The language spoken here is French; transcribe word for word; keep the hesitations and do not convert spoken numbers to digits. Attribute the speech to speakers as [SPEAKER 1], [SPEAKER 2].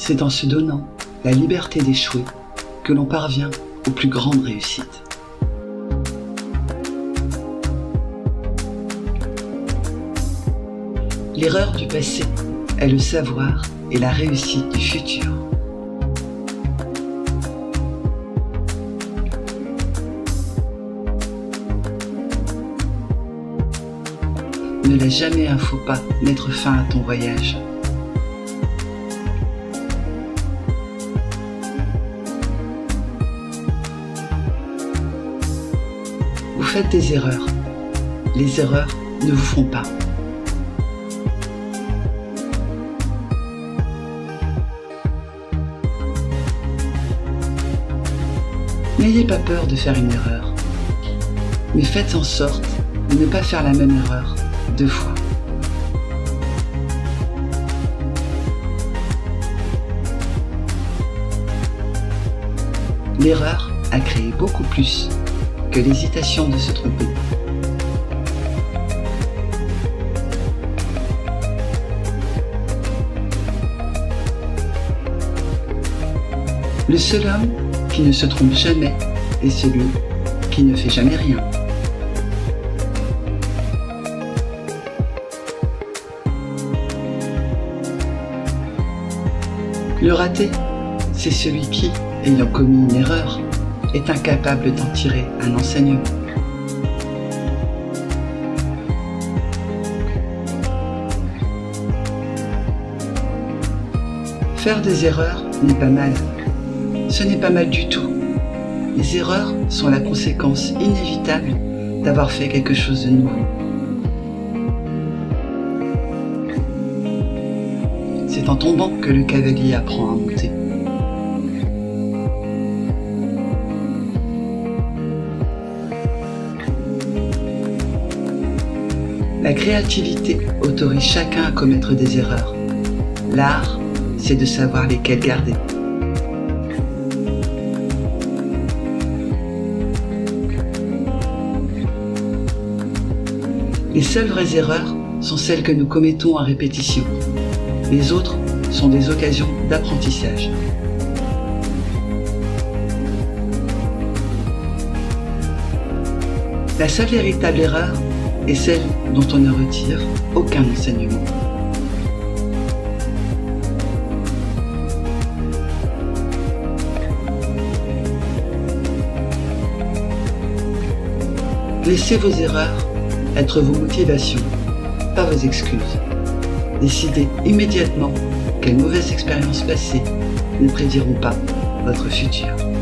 [SPEAKER 1] C'est en se donnant la liberté d'échouer que l'on parvient aux plus grandes réussites. L'erreur du passé est le savoir et la réussite du futur. Ne laisse jamais un faux pas mettre fin à ton voyage. Vous faites des erreurs. Les erreurs ne vous font pas. N'ayez pas peur de faire une erreur, mais faites en sorte de ne pas faire la même erreur deux fois. L'erreur a créé beaucoup plus que l'hésitation de se tromper. Le seul homme qui ne se trompe jamais est celui qui ne fait jamais rien. Le raté, c'est celui qui, ayant commis une erreur, est incapable d'en tirer un enseignement. Faire des erreurs n'est pas mal. Ce n'est pas mal du tout. Les erreurs sont la conséquence inévitable d'avoir fait quelque chose de nouveau. C'est en tombant que le cavalier apprend à monter. La créativité autorise chacun à commettre des erreurs. L'art, c'est de savoir lesquelles garder. Les seules vraies erreurs sont celles que nous commettons à répétition. Les autres sont des occasions d'apprentissage. La seule véritable erreur est celle dont on ne retire aucun enseignement. Laissez vos erreurs être vos motivations, pas vos excuses. Décidez immédiatement quelles mauvaises expériences passées ne prédiront pas votre futur.